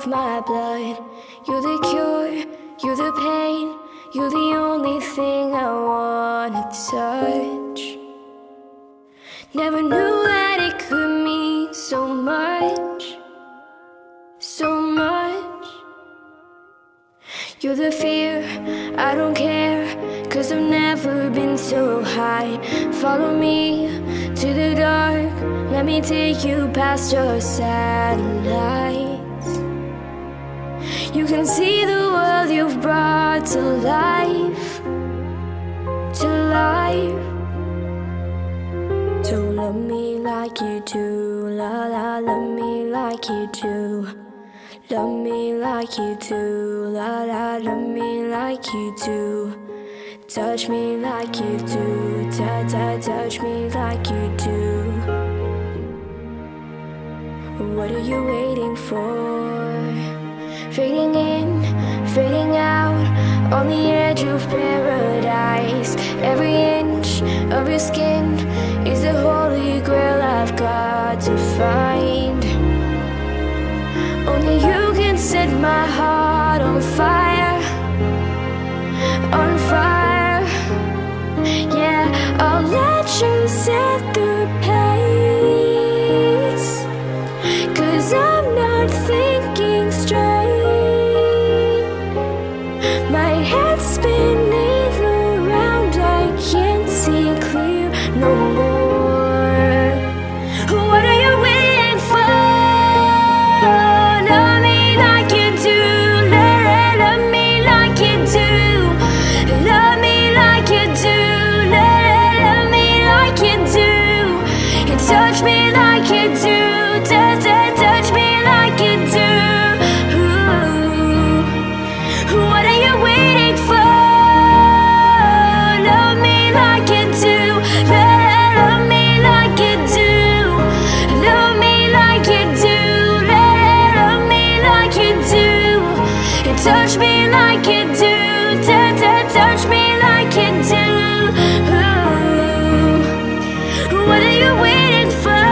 my blood. You're the cure, you're the pain, you're the only thing I wanna touch. Never knew that it could mean so much, so much. You're the fear, I don't care, 'cause I've never been so high. Follow me to the dark, let me take you past your satellites. You can see the world you've brought to life, to life. Don't love me like you do, la la, love me like you do. Love me like you do, la la, love me like you do. Touch me like you do, touch me like you do. What are you waiting for? Fading in, fading out, on the edge of paradise. Every inch of your skin is the holy grail I've got to find. Only you can set my heart on fire, on fire. Yeah, I'll let you set the pace, 'cause I'm not thinking straight. My head's spinning around, I can't see clear no more. What are you waiting for? Love me like you do, love me like you do. Love me like you do, love me like you do. You touch me like you do, touch me like you do. Ooh. What are you waiting for? Love me like you do, love me like you do. Love me like you do, love me like you do. You touch me like you do, touch me like you do. Ooh. What are you waiting for?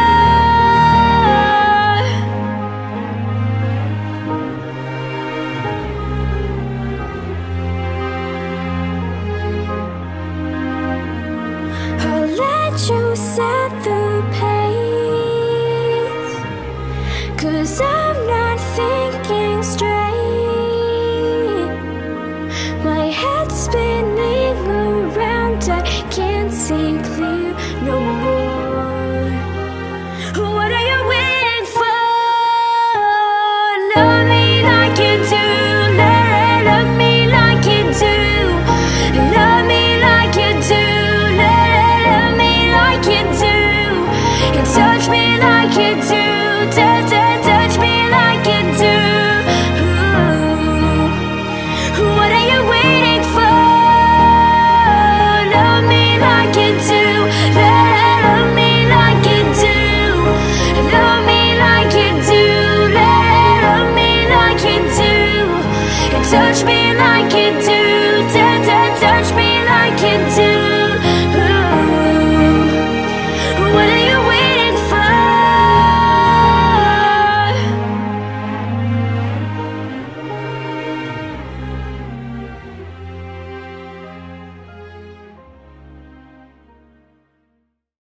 I'll let you set the pace, 'cause I'm not thinking straight. My head's spinning around, I can't see clear no more. What are you waiting for? Love me like you do, love me like you do. Love me like you do, love me like you do. You touch me like you do, touch me like you do. Ooh. What are you waiting for? Love me like you do, love me like you do. Love me like you do, love me like you do. You touch me